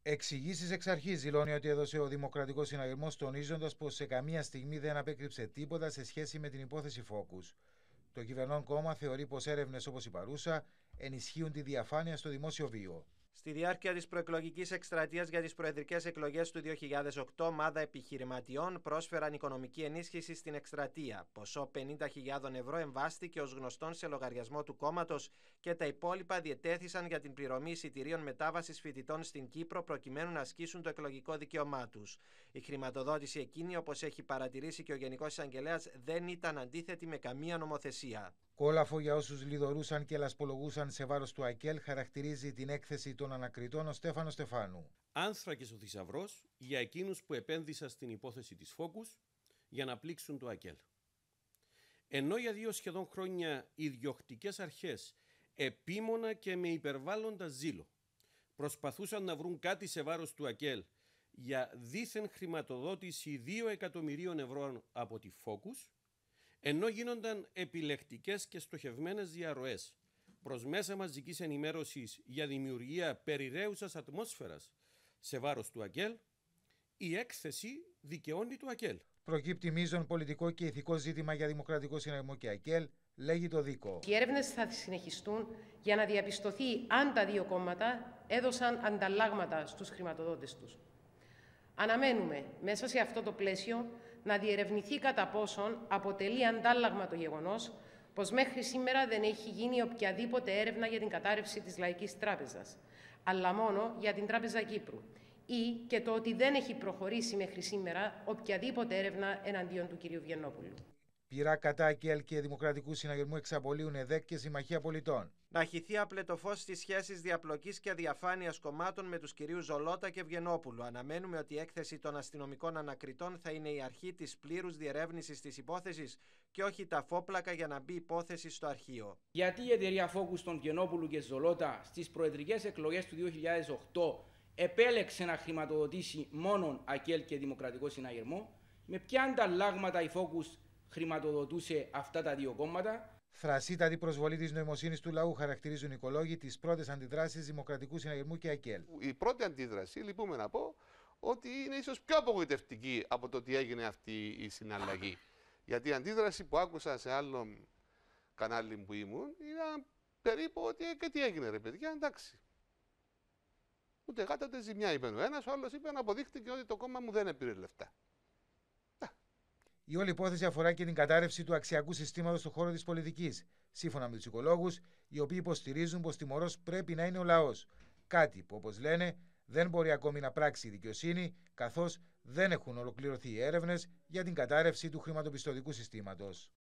Εξηγήσεις εξ αρχής δηλώνει ότι έδωσε ο Δημοκρατικός Συναγερμός, τονίζοντας πως σε καμία στιγμή δεν απέκρυψε τίποτα σε σχέση με την υπόθεση Focus. Το κυβερνών κόμμα θεωρεί πως έρευνες όπως η παρούσα ενισχύουν τη διαφάνεια στο δημόσιο βίο. Στη διάρκεια της προεκλογικής εκστρατείας για τις προεδρικές εκλογές του 2008, ομάδα επιχειρηματιών πρόσφεραν οικονομική ενίσχυση στην εκστρατεία. Ποσό 50.000 ευρώ εμβάστηκε ως γνωστόν σε λογαριασμό του κόμματος και τα υπόλοιπα διετέθησαν για την πληρωμή εισιτηρίων μετάβασης φοιτητών στην Κύπρο προκειμένου να ασκήσουν το εκλογικό δικαίωμά τους. Η χρηματοδότηση εκείνη, όπως έχει παρατηρήσει και ο Γενικός Εισαγγελέας, δεν ήταν αντίθετη με καμία νομοθεσία. Κόλαφο για όσους λιδωρούσαν και λασπολογούσαν σε βάρος του ΑΚΕΛ χαρακτηρίζει την έκθεση των ανακριτών ο Στέφανος Στεφάνου. Άνθρακες ο θησαυρός για εκείνους που επένδυσαν στην υπόθεση της Focus για να πλήξουν το ΑΚΕΛ. Ενώ για 2 σχεδόν χρόνια οι διοκτικές αρχές επίμονα και με υπερβάλλοντα ζήλο προσπαθούσαν να βρουν κάτι σε βάρος του ΑΚΕΛ για δίθεν χρηματοδότηση 2 εκατομμυρίων ευρώ από τη Focus, ενώ γίνονταν επιλεκτικές και στοχευμένες διαρροές προς μέσα μαζικής ενημέρωσης για δημιουργία περιραίουσας ατμόσφαιρας σε βάρος του ΑΚΕΛ, η έκθεση δικαιώνει του ΑΚΕΛ. Προκύπτει μείζον πολιτικό και ηθικό ζήτημα για Δημοκρατικό Συναγερμό και ΑΚΕΛ, λέγει το δίκο. Οι έρευνες θα συνεχιστούν για να διαπιστωθεί αν τα δύο κόμματα έδωσαν ανταλλάγματα στους χρηματοδότες τους. Αναμένουμε μέσα σε αυτό το πλαίσιο να διερευνηθεί κατά πόσον αποτελεί αντάλλαγμα το γεγονός πως μέχρι σήμερα δεν έχει γίνει οποιαδήποτε έρευνα για την κατάρρευση της Λαϊκής Τράπεζας, αλλά μόνο για την Τράπεζα Κύπρου, ή και το ότι δεν έχει προχωρήσει μέχρι σήμερα οποιαδήποτε έρευνα εναντίον του κ. Βιεννόπουλου. Πειρά κατά ΑΚΕΛ και Δημοκρατικού Συναγερμού εξαπολύουν ΕΔΕΚ και Συμμαχία Πολιτών. Να χυθεί απλετοφώς στις σχέσεις διαπλοκής και αδιαφάνειας κομμάτων με τους κυρίους Ζολότα και Βιεννόπουλου. Αναμένουμε ότι η έκθεση των αστυνομικών ανακριτών θα είναι η αρχή της πλήρους διερεύνησης της υπόθεσης και όχι τα φόπλακα για να μπει υπόθεση στο αρχείο. Γιατί η εταιρεία Focus των Βιεννόπουλου και Ζολότα στις προεδρικές εκλογές του 2008 επέλεξε να χρηματοδοτήσει μόνον ΑΚΕΛ και Δημοκρατικό Συναγερμό, με ποια ανταλλάγματα η Focus χρηματοδοτούσε αυτά τα δύο κόμματα? Θρασίτατη προσβολή της νοημοσύνης του λαού χαρακτηρίζουν οι οικολόγοι τις πρώτες αντιδράσεις Δημοκρατικού Συναγερμού και ΑΚΕΛ. Η πρώτη αντίδραση, λυπούμε να πω, ότι είναι ίσως πιο απογοητευτική από το ότι έγινε αυτή η συναλλαγή. Γιατί η αντίδραση που άκουσα σε άλλο κανάλι που ήμουν ήταν περίπου ότι και τι έγινε ρε παιδιά, εντάξει. Ούτε γάτα ούτε ζημιά, είπε ο ένας, ο άλλος είπε να αποδείχτηκε ότι το κόμμα μου δεν έπαιρε λεφτά. Η όλη υπόθεση αφορά και την κατάρρευση του αξιακού συστήματος στον χώρο της πολιτικής, σύμφωνα με τους οικολόγους, οι οποίοι υποστηρίζουν πως τιμωρός πρέπει να είναι ο λαός. Κάτι που, όπως λένε, δεν μπορεί ακόμη να πράξει η δικαιοσύνη, καθώς δεν έχουν ολοκληρωθεί οι έρευνες για την κατάρρευση του χρηματοπιστωτικού συστήματος.